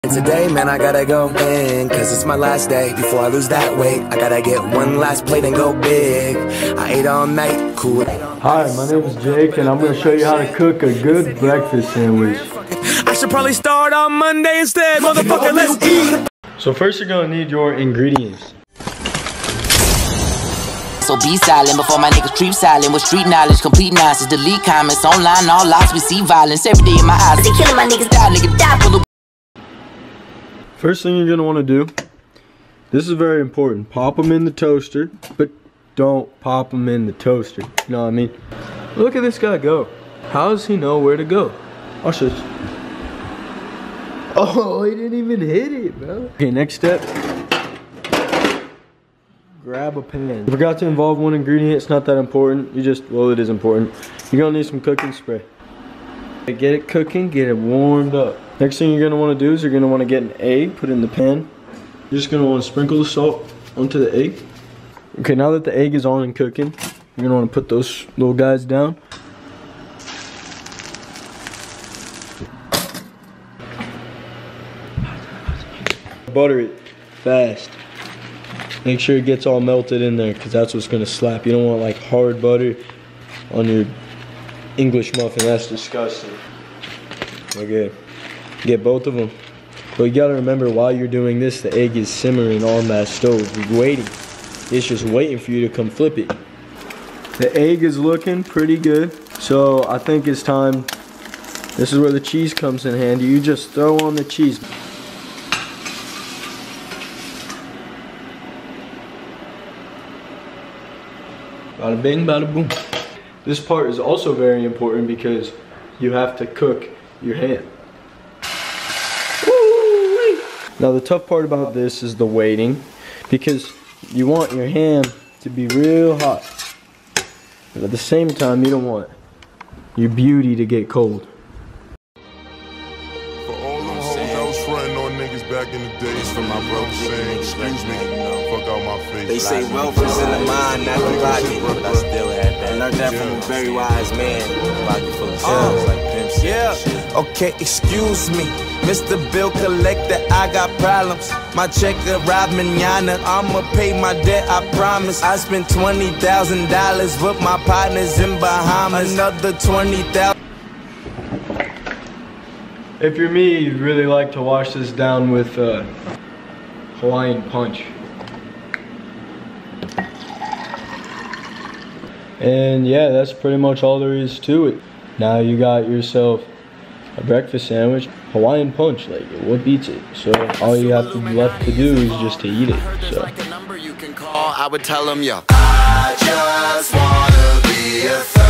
And today, man, I gotta go in, cause it's my last day before I lose that weight. I gotta get one last plate and go big. I ate all night, cool. Hi, my name is Jake, and I'm gonna show you how to cook a good breakfast sandwich. I should probably start on Monday instead, motherfucker, let's eat. So first you're gonna need your ingredients. So be silent before my niggas creep silent with street knowledge, complete nonsense, delete comments, online, all lies, we see violence every day in my eyes. They killing my niggas, die for the. First thing you're gonna wanna do, this is very important, pop them in the toaster, but don't pop them in the toaster, you know what I mean? Look at this guy go. How does he know where to go? Watch this. Oh, he didn't even hit it, bro. Okay, next step. Grab a pan. You forgot to involve one ingredient, it's not that important. Well, it is important. You're gonna need some cooking spray. Get it cooking, get it warmed up. Next thing you're gonna wanna do is you're gonna wanna get an egg, put it in the pan. You're just gonna wanna sprinkle the salt onto the egg. Okay, now that the egg is on and cooking, you're gonna wanna put those little guys down. Butter it fast. Make sure it gets all melted in there, because that's what's gonna slap. You don't want like hard butter on your English muffin. That's disgusting. Okay, get both of them. But you gotta remember, while you're doing this, the egg is simmering on that stove. You're waiting. It's just waiting for you to come flip it. The egg is looking pretty good, so I think it's time. This is where the cheese comes in handy. You just throw on the cheese. Bada bing, bada boom. This part is also very important because you have to cook your ham. Woo-wee. Now the tough part about this is the waiting, because you want your ham to be real hot, but at the same time you don't want your beauty to get cold. For all them hoes I was fronting on niggas back in the days, for my brother saying, excuse me, fuck out my face. They say wealth is in the mind, not the pocket, but I still had that. I learned that from a very wise man. Pocket full of shells like pimps. Yeah, okay, excuse me, Mr. Bill Collector, I got problems. My check arrived manana, I'ma pay my debt, I promise. I spent $20,000 with my partners in Bahamas. Another $20,000. If you're me, you'd really like to wash this down with Hawaiian punch. And yeah, that's pretty much all there is to it. Now you got yourself a breakfast sandwich, Hawaiian punch, like what beats it? So all you have to left to do is just to eat it. So I would tell them, yo, I just wanna be a